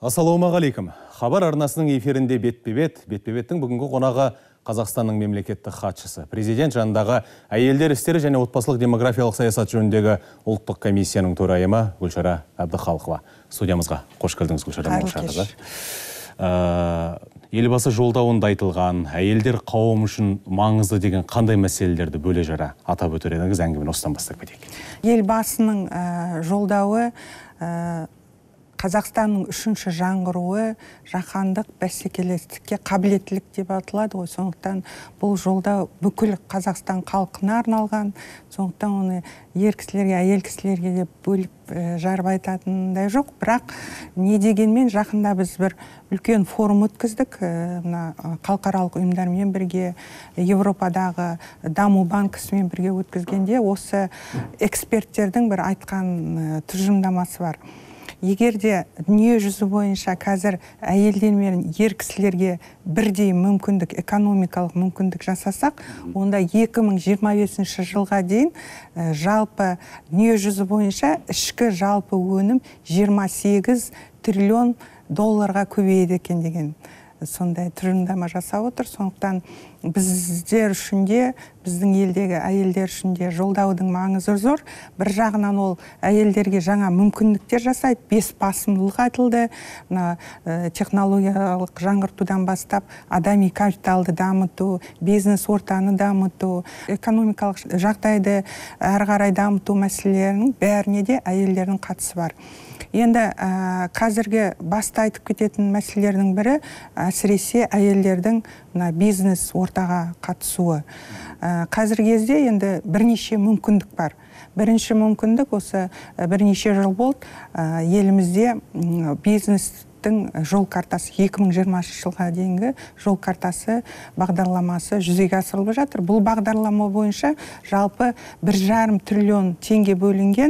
Ассалаумағалейкум. Хабар арнасының эфирінде бетпе-беттің бүгінгі қонағы Қазақстанның мемлекеттік хатшысы, президент жанындағы әйелдер істері және отбасылық демографиялық саясат жөніндегі ұлттық комиссияның төрайымы Гүлшара Әбдіхалықова. Студиямызға қош келдіңіз, Гүлшара Әбдіхалықова. Елбасы жолдауында айтылған әйелдер қауым үшін маңызды деген қандай мәселелерді бөле жара атап өтер едіңіз, әңгімені осыдан бастап кетейік. Елбасының жолдауы Қазақстанның үшінші жаңғыруы жаһандық бәсекелестікке қабілеттілік деп аталады ғой. Сондықтан бұл жолдау бүкіл Қазақстан халқына арналған. Сондықтан оны ер кісілерге, әйел кісілерге деп бөліп жарып айтатындай жоқ. Бірақ не дегенмен жақында біз бір үлкен форум өткіздік. Халықаралық ұйымдармен бірге, Европадағы даму банкісімен бірге өткізгенде осы эксперттердің бір айтқан тұжырымдамасы бар. Егер де дүние жүзі бойынша қазір әйелдер мен ер кісілерге бірдей мүмкіндік, экономикалық мүмкіндік жасасақ, онда 2025 жылға дейін жалпы дүние жүзі бойынша ішкі жалпы өнім 28 триллион долларға көбейеді екен деген сондай тұжырымдама жасап отыр. Сондықтан біздер үшін де, біздің елдегі әйелдер үшін де жолдаудың маңызы зор. Бір жағынан ол әйелдерге жаңа мүмкіндіктер жасайды, 5 басымдылық айтылды. Технологиялық жаңғыртудан бастап адами капиталды дамыту, бизнес ортаны дамыту, экономикалық жағдайды әрі қарай дамыту мәселелерінің бәріне де әйелдердің қатысы бар. Енді қазіргі басты айтып кететін мәселелердің бірі әсіресе әйелдердің бизнес ортаға қатысуы. Қазіргі кезде енді бірнеше мүмкіндік бар. Бірінші мүмкіндік осы бірнеше жыл болды елімізде бизнестің жол картасы 2020 жылға дейінгі жол картасы бағдарламасы жүзеге асырылып жатыр. Бұл бағдарлама бойынша жалпы 1,5 триллион теңге бөлінген,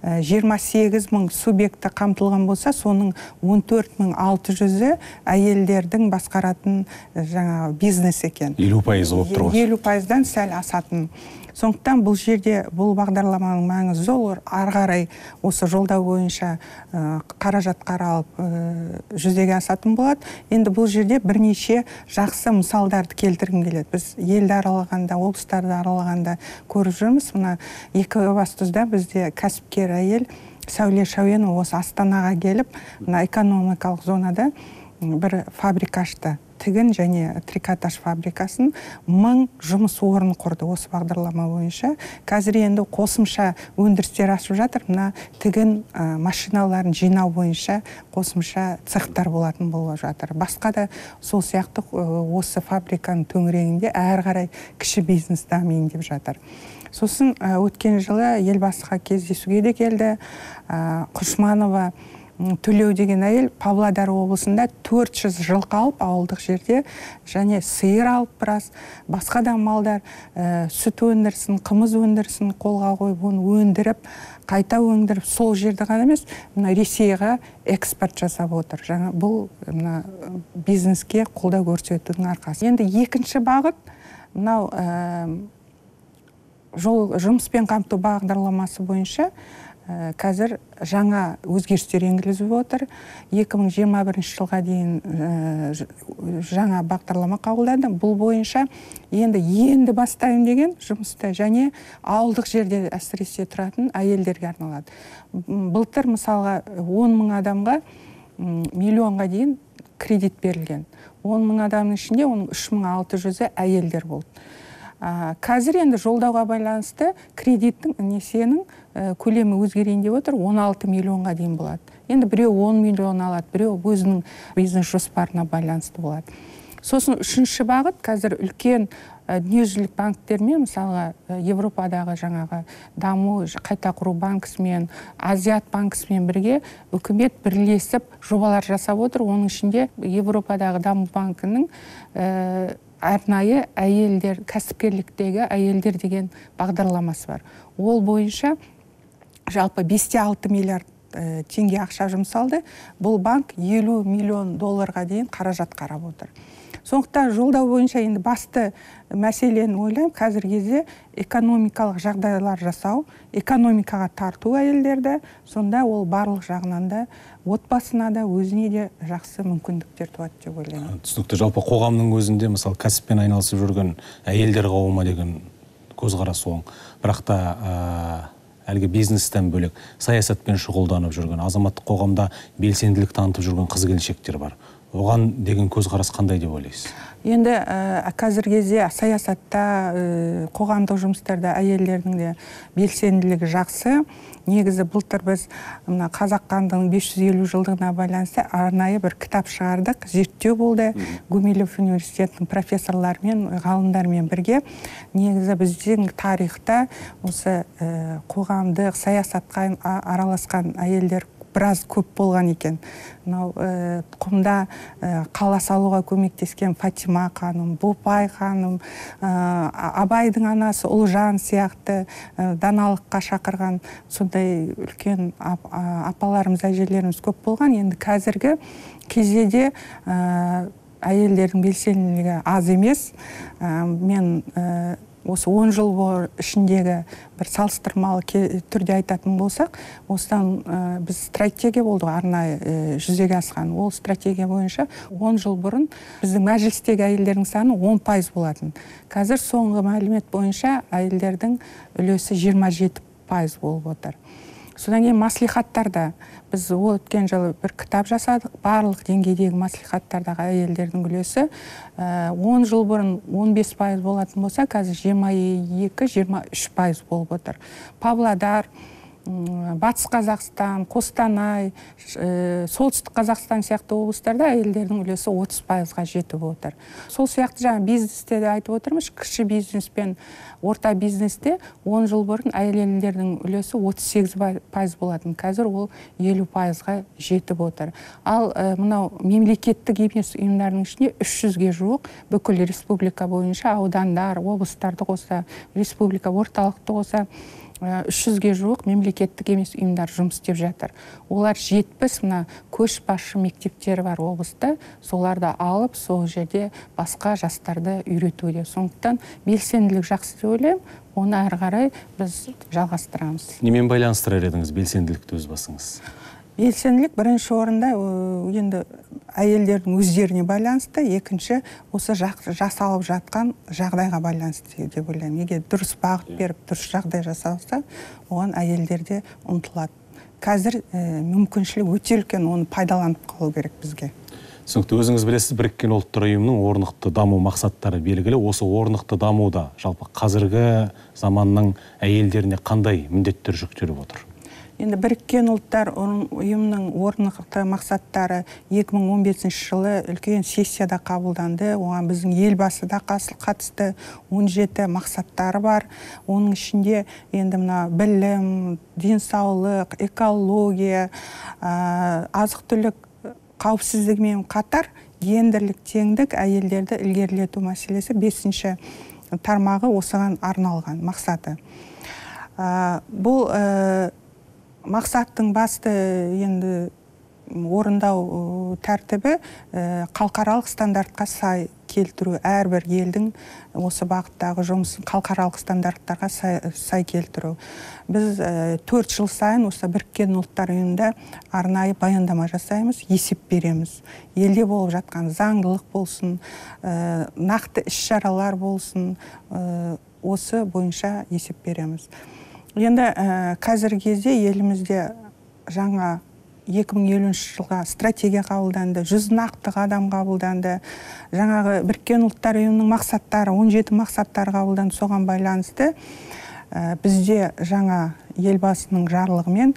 28 мың субъекті қамтылған болса, соның 14,600-і әйелдердің басқаратын бизнес екен. 50% болып тұр ғой. 50%-дан сәл асатын. Сондықтан бұл жерде бұл бағдарламаның маңызы зор, ары қарай осы жолдау бойынша қаражат қаралып жүзеге асатын болады. Енді бұл жерде бірнеше жақсы мысалдарды келтіргім келеді. Біз елді аралағанда, облыстарды аралағанда көріп жүрміз. Мына Екібастұзда бізде кәсіпкер әйел Сәуле Шәуенова осы Астанаға келіп, экономикалық зонада бір фабрика ашты. Тігін және трикотаж фабрикасын 1000 жұмыс орнын құрды осы бағдарлама бойынша. Қазір енді қосымша өндірістер ашып жатыр. Мына тігін машиналарын жинау бойынша қосымша цехтар болатын болып жатыр. Басқа да сол сияқты осы фабриканың төңірегінде әрі қарай кіші бизнес дамиын деп жатыр. Сосын өткен жылы елбасыға кездесуге де келді. Құшманова Төлеу деген әйел Павлодар облысында 400 жылқы алып ауылдық жерде және сиыр алып біраз, басқа да малдар сүт өндірісін, қымыз өндірісін қолға қойып, оны өндіріп, қайта өндіріп, сол жерді ғана емес, Ресейге экспорт жасап отыр. Бұл бизнеске қолдау көрсетудің арқасы. Енді екінші бағыт, мынау жұмыспен қамту бағдарламасы бойынша қазір жаңа өзгерістер енгізіліп отыр. 2021 жылға дейін жаңа бағдарлама қабылдады. Бұл бойынша енді бастайын деген жұмысты және ауылдық жерде әсіресе тұратын әйелдерге арналады. Былтыр мысалға 10 мың адамға миллионға дейін кредит берілген. 10 мың адамның ішінде оның 3600-і әйелдер болды. Қазір енді жолдауға байланысты кредиттің несиенің көлемі өзгерейін деп отыр, 16 миллионға дейін болады. Енді біреу 10 миллион алады, біреу өзінің бизнес жоспарына байланысты болады. Сосын үшінші бағыт, қазір үлкен дүниежүзілік банктермен, мысалға Европадағы жаңағы даму қайта құру банкісімен, Азиат банкісімен бірге үкімет бірлесіп жобалар жасап отыр. Оның ішінде Европадағы даму банкінің арнайы әйелдер, кәсіпкерліктегі әйелдер деген бағдарламасы бар. Ол бойынша жалпы 5,6 миллиард теңге ақша жұмсалды. Бұл банк 50 миллион долларға дейін қаражат қарап отыр. Сондықтан жолдау бойынша енді басты мәселені ойлаймын, қазіргі кезде экономикалық жағдайлар жасау, экономикаға тарту әйелдерді, сонда ол барлық жағынан да отбасына да өзіне де жақсы мүмкіндіктер туады деп ойлаймын. Түсінікті. Жалпы қоғамның өзінде мысалы кәсіппен айналысып жүрген әйелдер қауымы деген көзқарас оң. Бірақ та әлгі бизнестен бөлек саясатпен шұғылданып жүрген, азаматтық қоғамда белсенділік танытып жүрген қыз-келіншектер бар. Оған деген көзқарас қандай деп ойлайсыз? Енді қазіргі кезде саясатта, қоғамдық жұмыстарда әйелдердің де белсенділігі жақсы. Негізі былтыр біз қазақ хандығының 550 жылдығына байланысты арнайы бір кітап шығардық. Зерттеу болды. Гумилев университетінің профессорларымен, ғалымдармен бірге. Негізі біздің тарихта осы қоғамдық саясатқа араласқан әйелдер біраз көп болған екен. Құмда қала салуға көмектескен Фатима ханым, Бопай ханым, Абайдың анасы Ұлжан сияқты даналыққа шақырған сондай үлкен апаларымыз, әжелеріміз көп болған. Енді қазіргі кезде де әйелдердің белсенділігі аз емес. Мен осы 10 жыл ішіндегі бір салыстырмалы түрде айтатын болсақ, осыдан біз стратегия болды, арнайы жүзеге асқан. Ол стратегия бойынша 10 жыл бұрын біздің мәжілістегі әйелдердің саны 10% болатын. Қазір соңғы мәлімет бойынша әйелдердің үлесі 27% болып отыр. Содан кейін маслихаттарда біз өткен жылы бір кітап жасадық. Барлық деңгейдегі маслихаттардағы әйелдердің үлесі 10 жыл бұрын 15% болатын болса, қазір 22-23% болып отыр. Павлодар, Батыс Қазақстан, Қостанай, Солтүстік Қазақстан сияқты облыстарда әйелдердің үлесі 30%-ға жетіп отыр. Сол сияқты жаңа бизнесте де айтып отырмыз, кіші бизнес пен орта бизнесте 10 жыл бұрын әйелдердің үлесі 38% болатын. Қазір ол 50%-ға жетіп отыр. Ал мынау мемлекеттік емес ұйымдардың ішінде 300-ге жуық бүкіл республика бойынша аудандар, облыстарды қоса, республика орталықты қоса 300-ге жуық мемлекеттік емес ұйымдар жұмыс істеп жатыр. Олар 70 мына көшбасшы мектептері бар облыста, соларды алып, сол жерде басқа жастарды үйретуде. Сондықтан белсенділік жақсы деп ойлаймын, оны әрі қарай біз жалғастырамыз. Немен байланыстырар едіңіз белсенділікті өз басыңыз? Белсенділік бірінші орында енді әйелдердің өздеріне байланысты, екінші осы жасалып жатқан жағдайға байланысты деп ойлаймын. Егер дұрыс бағыт беріп, дұрыс жағдай жасалса, оған әйелдер де ұмтылады. Қазір мүмкіншілік өте үлкен, оны пайдаланып қалу керек бізге. Түсінікті. Өзіңіз білесіз, Біріккен ұлттар ұйымының орнықты даму мақсаттары белгілі. Осы орнықты дамуда жалпы қазіргі заманның әйелдеріне қандай міндеттер жүктеліп отыр? Енді Біріккен ұлттар ұйымының орнықты мақсаттары 2015 жылы үлкен сессияда қабылданды. Оған біздің елбасы да қатысты 17 мақсаттары бар. Оның ішінде енді мына білім, денсаулық, экология, азық-түлік қауіпсіздігімен қатар гендерлік теңдік, әйелдерді ілгерілету мәселесі 5-ші тармағы осыған арналған мақсаты. Бұл мақсаттың басты енді орындау тәртібі халықаралық стандартқа сай келтіру, әрбір елдің осы бағыттағы жұмысын халықаралық стандарттарға сай келтіру. Біз 4 жыл сайын осы Біріккен ұлттар ұйымында арнайы баяндама жасаймыз, есеп береміз. Елде болып жатқан заңдылық болсын, нақты іс-шаралар болсын, осы бойынша есеп береміз. Енді қазіргі кезде елімізде жаңа 2050 жылға стратегия қабылданды, 100 нақты қадам қабылданды. Жаңағы Біріккен ұлттар ұйымының мақсаттары, 17 мақсаттары қабылданды. Соған байланысты бізде жаңа елбасының жарлығымен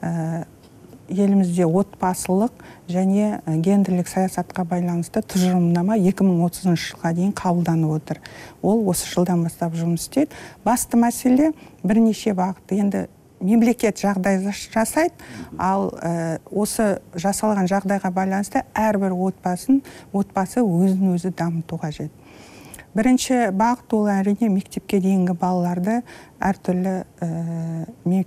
елімізде отбасылық және гендерлік саясатқа байланысты тұжырымдама 2030 жылға дейін қабылданып отыр. Ол осы жылдан бастап жұмыс істейді. Басты мәселе бірнеше бағытты. Енді мемлекет жағдай жасайды, ал осы жасалған жағдайға байланысты әрбір отбасы өзін-өзі дамыту қажет. Бірінші бағыт ол әрине мектепке дейінгі балаларды әртүрлі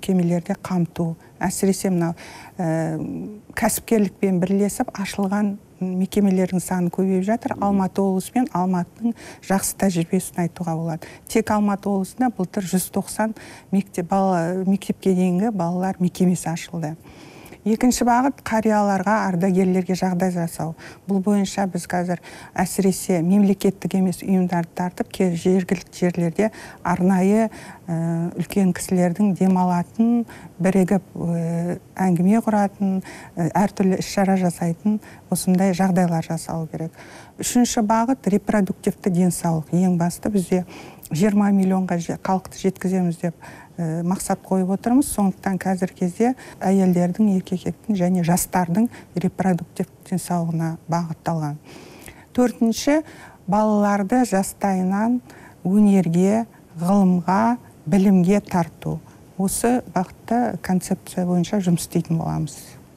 мекемелерде қамту. Әсіресе мынау кәсіпкерлікпен бірлесіп ашылған мекемелердің саны көбейіп жатыр. Алматы облысы мен Алматының жақсы тәжірибесін айтуға болады. Тек Алматы облысында былтыр 190 мектепке дейінгі балалар мекемесі ашылды. Екінші бағыт қарияларға, ардагерлерге жағдай жасау. Бұл бойынша біз қазір әсіресе мемлекеттік емес ұйымдарды тартып, жергілікті жерлерде арнайы үлкен кісілердің демалатын, бірігіп әңгіме құратын, әртүрлі іс-шара жасайтын осындай жағдайлар жасау керек. Үшінші бағыт репродуктивті денсаулық. Ең басты бізде 20 миллионға халықты жеткіземіз деп мақсат қойып отырмыз. Сондықтан қазір кезде әйелдердің, еркектің және жастардың репродуктивті денсаулығына бағытталған. Төртінші, балаларды жастайынан өнерге, ғылымға, білімге тарту. Осы бағытта концепция бойынша жұмыс істейтін боламыз.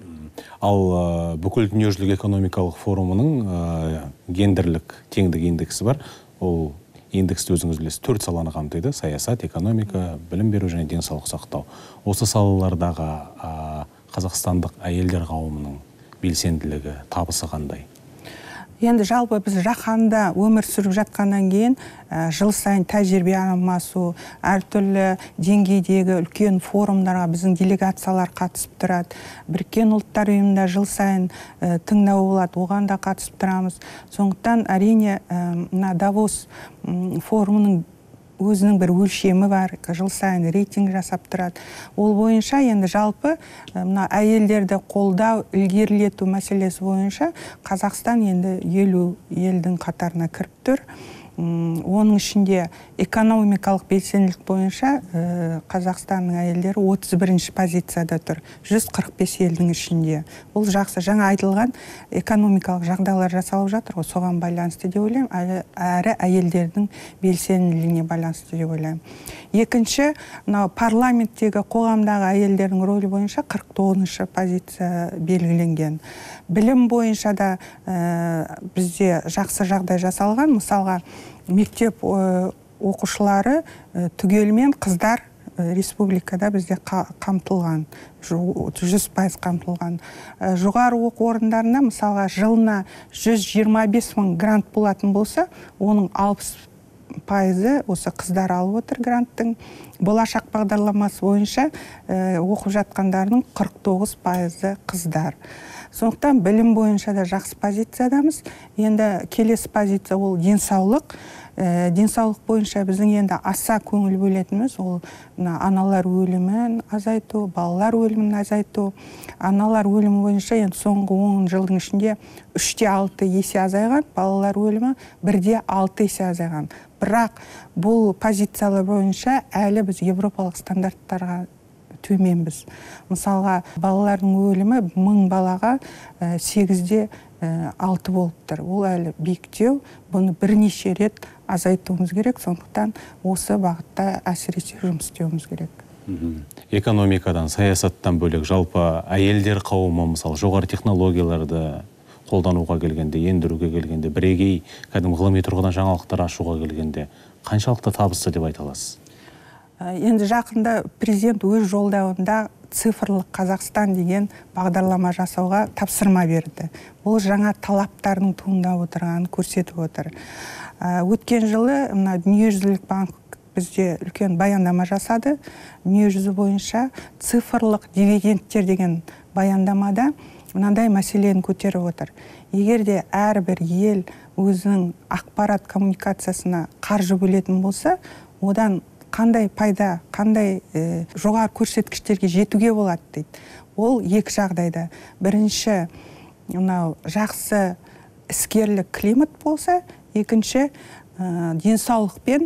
Ал бүкіл дүниежүзілік экономикалық форумының гендерлік теңдік индексі бар. Ол индексті өзіңіз білесіз, 4 саланы қамтиды: саясат, экономика, білім беру және денсаулық сақтау. Осы салалардағы қазақстандық әйелдер қауымының белсенділігі, табысы қандай? Енді жалпы біз жаһанда өмір сүріп жатқаннан кейін жыл сайын тәжірибе алмасу, әртүрлі деңгейдегі үлкен форумдарға біздің делегациялар қатысып тұрады. Біріккен ұлттар ұйымында жыл сайын тыңдау болады, оған да қатысып тұрамыз. Сондықтан әрине Давос форумының өзінің бір өлшемі бар, жыл сайын рейтинг жасап тұрады. Ол бойынша енді жалпы әйелдерді қолдау, ілгерілету мәселесі бойынша Қазақстан енді 50 елдің қатарына кіріп тұр. Оның ішінде экономикалық белсенділік бойынша Қазақстанның әйелдері 31-ші позицияда тұр. 145 елдің ішінде. Бұл жақсы. Жаңа айтылған экономикалық жағдайлар жасалып жатыр, соған байланысты деп ойлаймын. Әрі әйелдердің белсенділігіне байланысты деп ойлаймын. Екінші, парламенттегі қоғамдағы әйелдердің рөлі бойынша 49-шы позиция белгіленген. Білім бойынша да бізде жақсы жағдай жасалған. Мысалға, мектеп оқушылары түгелмен қыздар республикада бізде қамтылған, 100% қамтылған. Жоғары оқу орындарында мысалға жылына 125 мың грант болатын болса, оның 60% осы қыздар алып отыр гранттың. Болашақ бағдарламасы бойынша оқып жатқандардың 49% қыздар. Сондықтан білім бойынша да жақсы позициядамыз. Енді келесі позиция ол денсаулық. Денсаулық бойынша біздің енді аса көңіл бөлетініміз ол аналар өлімін азайту, балалар өлімін азайту. Аналар өлімі бойынша енді соңғы 10 жылдың ішінде 3-6 есе азайған, балалар өлімі 1-6 есе азайған. Бірақ бұл позициялар бойынша әлі біз европалық стандарттарға төменбіз. Мысалға, балалардың өлімі 1000 балаға 8-6 болып тұр. Ол әлі биіктеу, бұны бірнеше рет азайтуымыз керек, сондықтан осы бағытта әсіресе жұмыс істеуіміз керек. Экономикадан, саясаттан бөлек жалпы әйелдер қауымы, мысалы, жоғары технологияларды қолдануға келгенде, ендіруге келгенде, бірегей кәдімгі ғылыми тұрғыдан жаңалықтар ашуға келгенде қаншалықты табысты деп айта аласыз? Енді жақында президент өз жолдауында цифрлық Қазақстан деген бағдарлама жасауға тапсырма берді. Бұл жаңа талаптардың туындап отырғанын көрсетіп отыр. Өткен жылы Дүниежүзілік банк бізде үлкен баяндама жасады. Дүниежүзі бойынша цифрлық дивидендтер деген баяндамада мынандай мәселені көтеріп отыр. Егер де әрбір ел өзінің ақпарат коммуникациясына қаржы бөлетін болса, одан қандай пайда, қандай жоғары көрсеткіштерге жетуге болады дейді. Ол екі жағдайда. Бірінші, жақсы іскерлік климат болса, екінші, денсаулық пен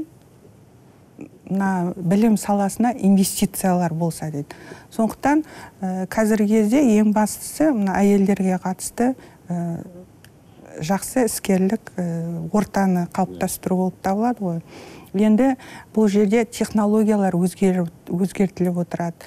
білім саласына инвестициялар болса дейді. Сондықтан қазіргі кезде ең бастысы әйелдерге қатысты жақсы іскерлік ортаны қалыптастыру болып табылады ғой. Енді бұл жерде технологиялар өзгертіліп отырады.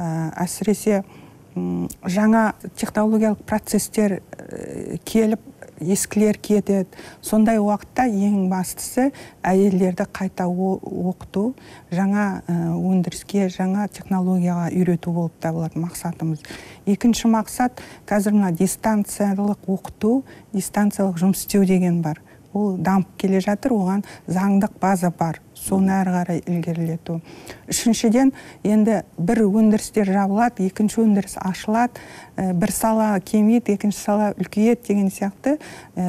Әсіресе жаңа технологиялық процестер келіп ескілер кетеді. Сондай уақытта ең бастысы әйелдерді қайта оқыту, жаңа өндіріске, жаңа технологияға үйрету болып табылады мақсатымыз. Екінші мақсат қазір мына дистанциялық оқыту, дистанциялық жұмыс істеу деген бар. Ол дамып келе жатыр, оған заңдық база бар. Соны әрі қарай ілгерілету. Үшіншіден, енді бір өндірістер жабылады, екінші өндіріс ашылады, бір сала кемейді, екінші сала үлкейеді деген сияқты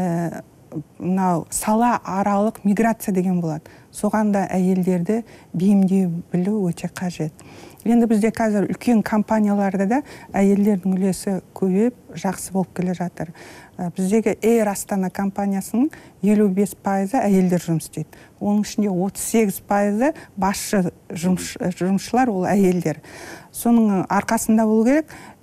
мынау сала аралық миграция деген болады. Соған да әйелдерді бейімдей білу өте қажет. Енді бізде қазір үлкен компанияларда да әйелдердің үлесі көбейіп, жақсы болып келе жатыр. Біздегі Air Астана компаниясының 55% әйелдер жұмыс істейді. Оның ішінде 38% басшы жұмысшылар ол әйелдер. Соның арқасында болу керек,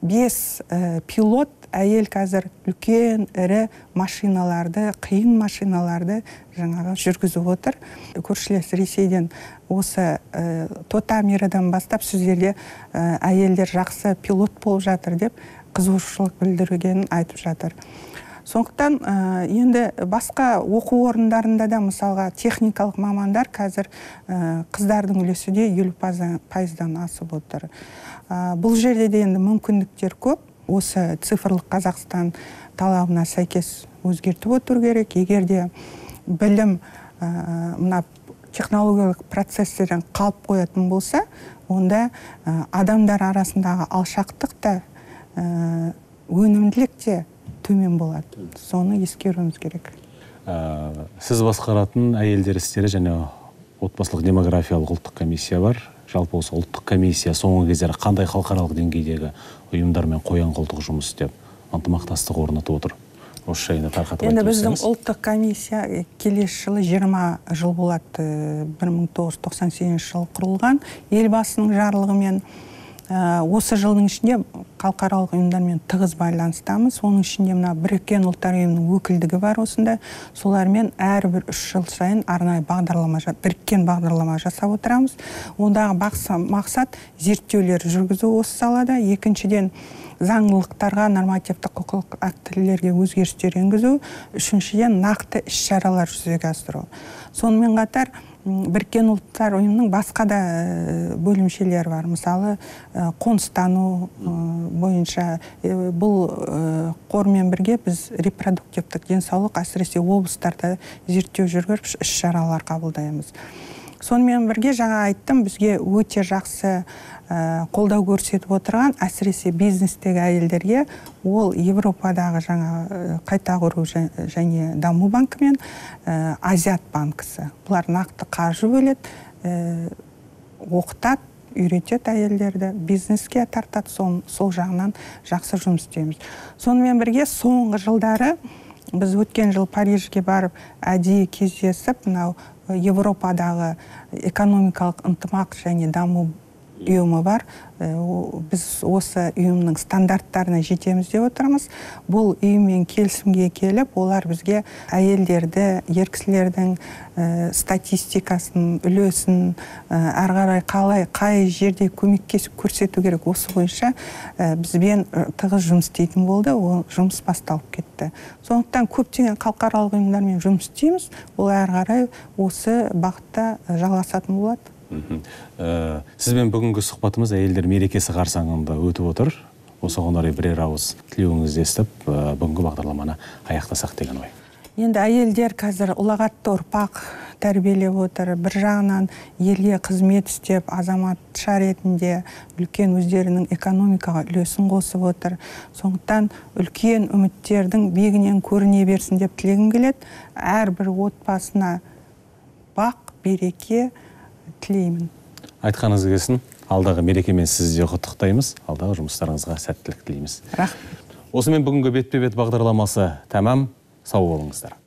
5 пилот әйел қазір үлкен ірі машиналарды, қиын машиналарды жаңағы жүргізіп отыр. Көршілес Ресейден осы Тотамирадан бастап сіздерде әйелдер жақсы пилот болып жатыр деп қызығушылық білдіргенін айтып жатыр. Сондықтан енді басқа оқу орындарында да мысалға техникалық мамандар қазір қыздардың үлесі де 50%-дан асып отыр. Бұл жерде де енді мүмкіндіктер көп. Осы цифрлық Қазақстан талабына сәйкес өзгертіп отыру керек. Егер де білім мына технологиялық процесстерден қалып қоятын болса, онда адамдар арасындағы алшақтық та өнімділік те төмен болады. Соны ескеруіміз керек. Сіз басқаратын әйелдер істері және отбасылық демографиялық ұлттық комиссия бар. Жалпы осы ұлттық комиссия соңғы кездері қандай халықаралық деңгейдегі ұйымдармен қоян-қолтық жұмыс істеп, ынтымақтастық орнатып отыр? Осы жайында тарқатып айтып өтсеңіз. Енді біздің өтсеңіз. ұлттық комиссия келесі жылы 20 жыл болады. 1998 жылы құрылған. Елбасының жарлығымен осы жылдың ішінде халықаралық ұйымдармен тығыз байланыстамыз. Оның ішінде мына Біріккен ұлттар ұйымының өкілдігі бар осында. Солармен әрбір 3 жыл сайын арнайы біріккен бағдарлама жасап отырамыз. Ондағы мақсат зерттеулер жүргізу осы салада. Екіншіден, заңдылықтарға, нормативтік құқық актілерге өзгерістер енгізу. Үшіншіден, нақты іс-шаралар жүзеге асыру. Сонымен қатар Біріккен ұлттар ұйымының басқа да бөлімшелері бар. Мысалы, қоныстану бойынша бұл қормен бірге біз репродуктивтік денсаулық, әсіресе облыстарда зерттеу жүргізіп іс-шаралар қабылдаймыз. Сонымен бірге жаңа айттым, бізге өте жақсы қолдау көрсетіп отырған, әсіресе бизнестегі әйелдерге ол Европадағы жаңа қайта құру және даму банкі мен Азиат банкісі. Бұлар нақты қаржы бөледі, оқытады, үйретеді әйелдерді, бизнеске тартады, сол жағынан жақсы жұмыс істейміз. Сонымен бірге соңғы жылдары біз өткен жыл Парижге барып әдейі кездесіп, мынау Европадағы экономикалық ынтымақ және даму ұйымы бар. Біз осы ұйымның стандарттарына жетеміз деп отырмыз. Бұл ұйыммен келісімге келіп, олар бізге әйелдерді, еркісілердің статистикасын, үлесін, әрі қарай қай жерде көмекке көрсету керек, осы бойынша бізбен тығыз жұмыс істейтін болды. Ол жұмыс басталып кетті. Сондықтан көптеген халықаралық ұйымдармен жұмыс істейміз. Ол әрі қарай осы бағытта жалғасатын болады. Сізбен бүгінгі сұхбатымыз әйелдер мерекесі қарсаңында өтіп отыр. Осыған орай бірер ауыз тілеуіңізді естіп, бүгінгі бағдарламаны аяқтасақ деген ой. Енді әйелдер қазір ұлағатты ұрпақ тәрбиелеп отыр. Бір жағынан елге қызмет істеп, азаматша ретінде үлкен өздерінің экономикаға үлесін қосып отыр. Сондықтан үлкен үміттердің биігінен көріне берсін деп тілегім келеді. Әрбір отбасына бақ, береке тілеймін. Айтқаныңыз келсін. Алдағы мерекемен сізді құттықтаймыз. Алдағы жұмыстарыңызға сәттілік тілейміз. Рахмет. Осымен бүгінгі бетпе-бет бағдарламасы тәмам. Сау болыңыздар.